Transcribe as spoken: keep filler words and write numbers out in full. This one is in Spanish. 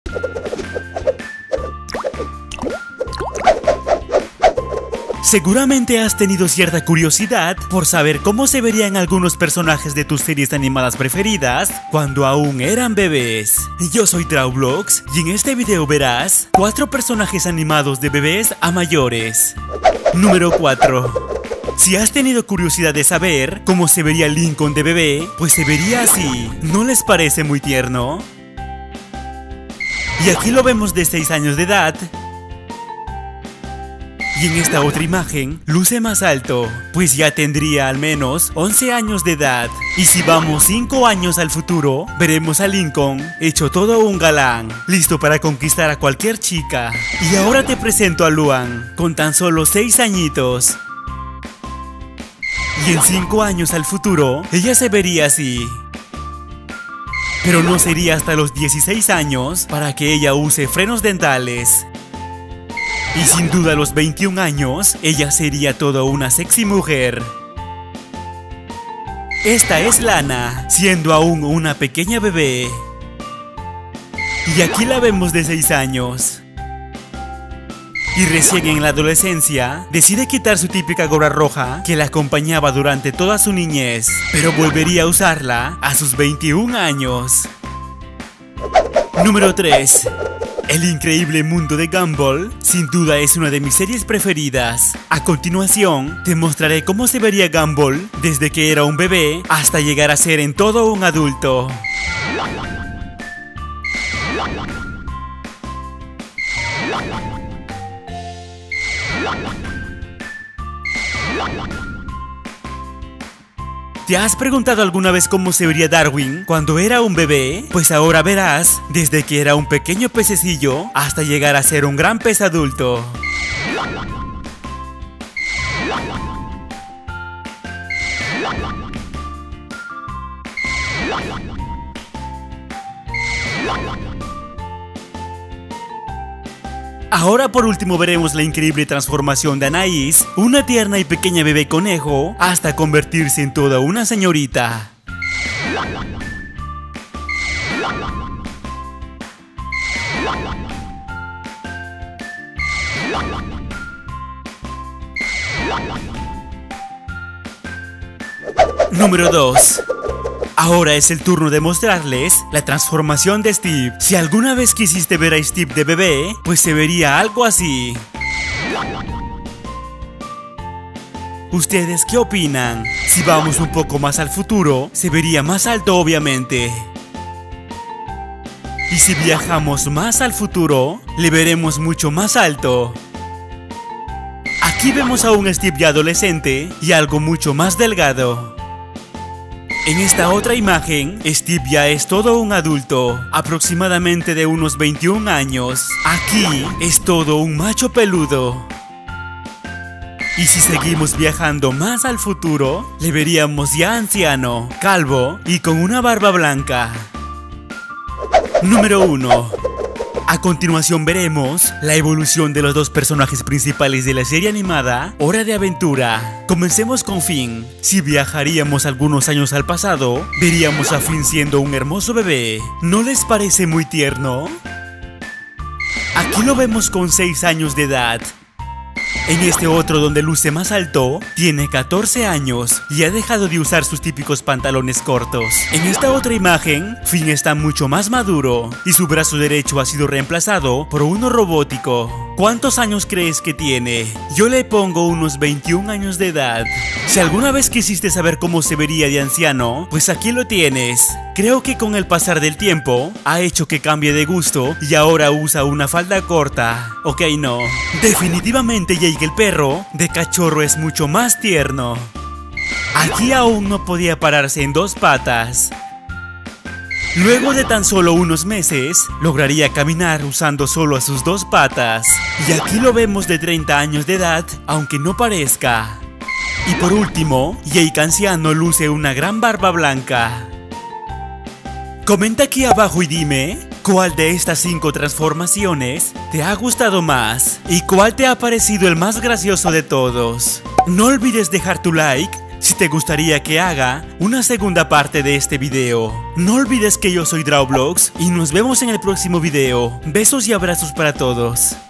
Seguramente has tenido cierta curiosidad por saber cómo se verían algunos personajes de tus series animadas preferidas cuando aún eran bebés. Yo soy Traublox y en este video verás cuatro personajes animados de bebés a mayores. Número cuatro. Si has tenido curiosidad de saber cómo se vería Lincoln de bebé, pues se vería así. ¿No les parece muy tierno? Y aquí lo vemos de seis años de edad. Y en esta otra imagen, luce más alto, pues ya tendría al menos once años de edad. Y si vamos cinco años al futuro, veremos a Lincoln hecho todo un galán, listo para conquistar a cualquier chica. Y ahora te presento a Luan, con tan solo seis añitos. Y en cinco años al futuro, ella se vería así. Pero no sería hasta los dieciséis años para que ella use frenos dentales. Y sin duda a los veintiún años, ella sería toda una sexy mujer. Esta es Lana, siendo aún una pequeña bebé. Y aquí la vemos de seis años. Y recién en la adolescencia, decide quitar su típica gorra roja que la acompañaba durante toda su niñez, pero volvería a usarla a sus veintiún años. Número tres. El increíble mundo de Gumball, sin duda es una de mis series preferidas. A continuación, te mostraré cómo se vería Gumball desde que era un bebé hasta llegar a ser en todo un adulto. ¿Te has preguntado alguna vez cómo se vería Darwin cuando era un bebé? Pues ahora verás desde que era un pequeño pececillo hasta llegar a ser un gran pez adulto. Ahora por último veremos la increíble transformación de Anaís, una tierna y pequeña bebé conejo, hasta convertirse en toda una señorita. Número dos. Ahora es el turno de mostrarles la transformación de Steve. Si alguna vez quisiste ver a Steve de bebé, pues se vería algo así. ¿Ustedes qué opinan? Si vamos un poco más al futuro, se vería más alto obviamente. Y si viajamos más al futuro, le veremos mucho más alto. Aquí vemos a un Steve ya adolescente y algo mucho más delgado. En esta otra imagen, Steve ya es todo un adulto, aproximadamente de unos veintiún años. Aquí es todo un macho peludo. Y si seguimos viajando más al futuro, le veríamos ya anciano, calvo y con una barba blanca. Número uno. A continuación veremos la evolución de los dos personajes principales de la serie animada Hora de Aventura. Comencemos con Finn. Si viajaríamos algunos años al pasado, veríamos a Finn siendo un hermoso bebé. ¿No les parece muy tierno? Aquí lo vemos con seis años de edad. En este otro donde luce más alto, tiene catorce años y ha dejado de usar sus típicos pantalones cortos. En esta otra imagen, Finn está mucho más maduro y su brazo derecho ha sido reemplazado por uno robótico. ¿Cuántos años crees que tiene? Yo le pongo unos veintiún años de edad. Si alguna vez quisiste saber cómo se vería de anciano, pues aquí lo tienes. Creo que con el pasar del tiempo, ha hecho que cambie de gusto y ahora usa una falda corta. Ok, no. Definitivamente Jake el perro de cachorro es mucho más tierno. Aquí aún no podía pararse en dos patas. Luego de tan solo unos meses, lograría caminar usando solo sus dos patas. Y aquí lo vemos de treinta años de edad, aunque no parezca. Y por último, Jake anciano luce una gran barba blanca. Comenta aquí abajo y dime, ¿cuál de estas cinco transformaciones te ha gustado más? ¿Y cuál te ha parecido el más gracioso de todos? No olvides dejar tu like, si te gustaría que haga una segunda parte de este video. No olvides que yo soy Drawvlogs y nos vemos en el próximo video. Besos y abrazos para todos.